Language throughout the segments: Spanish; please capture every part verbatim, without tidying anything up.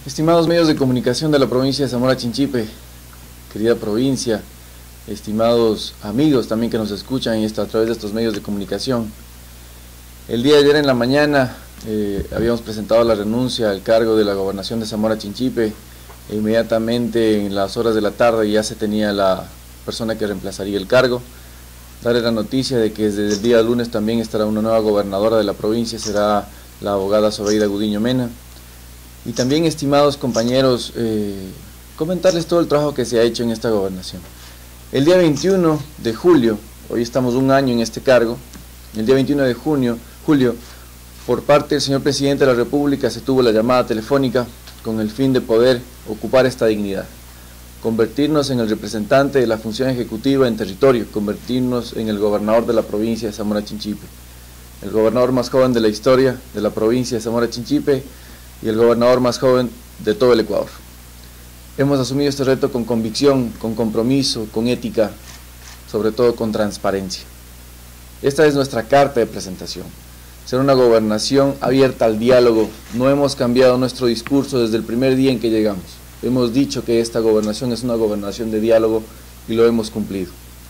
Estimados medios de comunicación de la provincia de Zamora Chinchipe, querida provincia, estimados amigos también que nos escuchan esto, a través de estos medios de comunicación. El día de ayer en la mañana eh, habíamos presentado la renuncia al cargo de la gobernación de Zamora Chinchipe e inmediatamente en las horas de la tarde ya se tenía la persona que reemplazaría el cargo. Darle la noticia de que desde el día lunes también estará una nueva gobernadora de la provincia, será la abogada Zobeida Gudiño Mena. Y también, estimados compañeros, eh, comentarles todo el trabajo que se ha hecho en esta gobernación. El día veintiuno de julio, hoy estamos un año en este cargo, el día veintiuno de junio, julio, por parte del señor Presidente de la República se tuvo la llamada telefónica con el fin de poder ocupar esta dignidad, convertirnos en el representante de la función ejecutiva en territorio, convertirnos en el gobernador de la provincia de Zamora Chinchipe, el gobernador más joven de la historia de la provincia de Zamora Chinchipe y el gobernador más joven de todo el Ecuador. Hemos asumido este reto con convicción, con compromiso, con ética, sobre todo con transparencia. Esta es nuestra carta de presentación, ser una gobernación abierta al diálogo. No hemos cambiado nuestro discurso desde el primer día en que llegamos. Hemos dicho que esta gobernación es una gobernación de diálogo y lo hemos cumplido.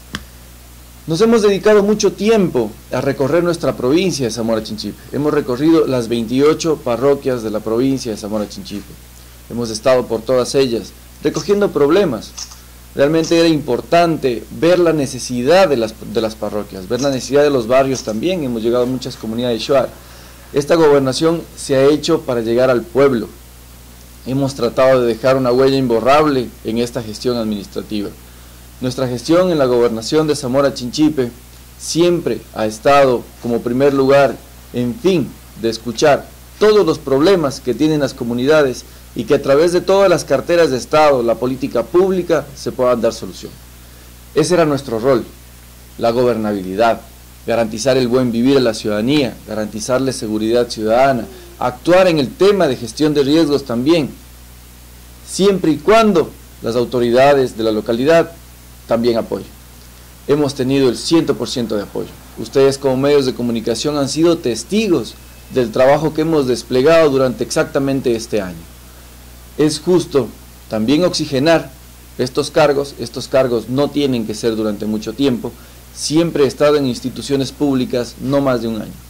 Nos hemos dedicado mucho tiempo a recorrer nuestra provincia de Zamora Chinchipe. Hemos recorrido las veintiocho parroquias de la provincia de Zamora Chinchipe. Hemos estado por todas ellas, recogiendo problemas. Realmente era importante ver la necesidad de las, de las parroquias, ver la necesidad de los barrios también. Hemos llegado a muchas comunidades Shuar. Esta gobernación se ha hecho para llegar al pueblo. Hemos tratado de dejar una huella imborrable en esta gestión administrativa. Nuestra gestión en la gobernación de Zamora Chinchipe siempre ha estado como primer lugar, en fin, de escuchar todos los problemas que tienen las comunidades y que a través de todas las carteras de Estado, la política pública, se puedan dar solución. Ese era nuestro rol, la gobernabilidad, garantizar el buen vivir a la ciudadanía, garantizarle seguridad ciudadana, actuar en el tema de gestión de riesgos también, siempre y cuando las autoridades de la localidad también apoyen. Hemos tenido el cien por ciento de apoyo. Ustedes como medios de comunicación han sido testigos del trabajo que hemos desplegado durante exactamente este año. Es justo también oxigenar estos cargos. Estos cargos no tienen que ser durante mucho tiempo. Siempre he estado en instituciones públicas no más de un año.